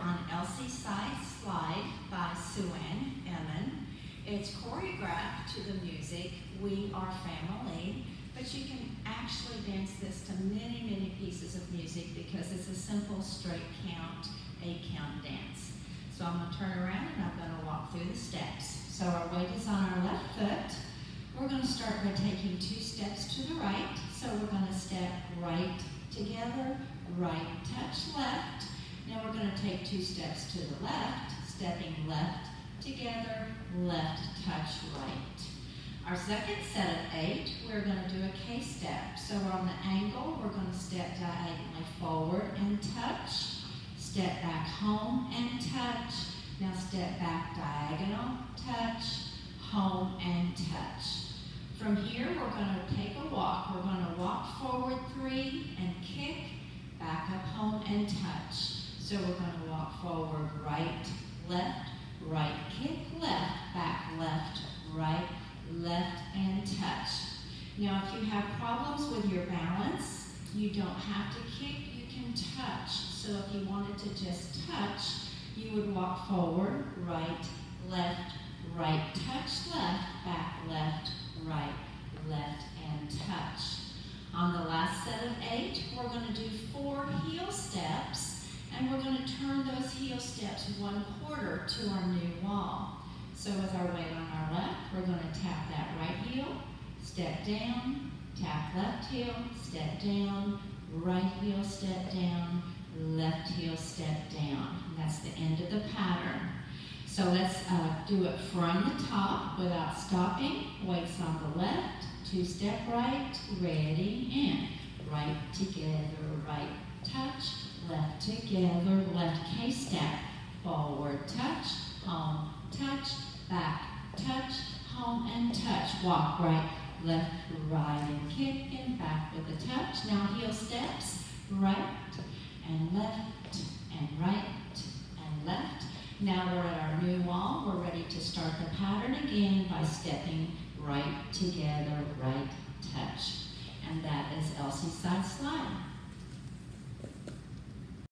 on Elsie's Side Slide by Sue-Ann Emmon. It's choreographed to the music, We Are Family, but you can actually dance this to many, many pieces of music because it's a simple straight count, 8-count dance. So I'm going to turn around and I'm going to walk through the steps. So our weight is on our left foot. We're going to start by taking 2 steps to the right. So we're going to step right together, right touch left. Now we're going to take 2 steps to the left, stepping left together, left touch right. Our second set of 8, we're going to do a K-step. So we're on the angle, we're going to step diagonally forward and touch, step back home and touch. Now step back diagonal, touch, home and touch. From here, we're going to take a walk. We're going to walk forward 3 and kick, back up home and touch. So we're going to walk forward, right, kick, left, back, left, right, left, and touch. Now, if you have problems with your balance, you don't have to kick, you can touch. So if you wanted to just touch, you would walk forward, right, touch, left, back, left, right, left, and touch. On the last set of 8, we're going to do 4 heel steps, and we're going to turn those heel steps 1/4 to our new wall. So with our weight on our left, we're going to tap that right heel, step down, tap left heel, step down, right heel, step down, left heel, step down. And that's the end of the pattern. So let's do it from the top without stopping. Weights on the left, 2-step right, ready, and right together, right touch, left together, left K-step, forward touch, home, touch, back, touch, home, and touch. Walk right, left, right, and kick, and back with a touch. Now heel steps, right, and left, and right, and left. Now we're at our new wall. We're ready to start the pattern again by stepping right together, right touch. And that is Elsie's Side Slide.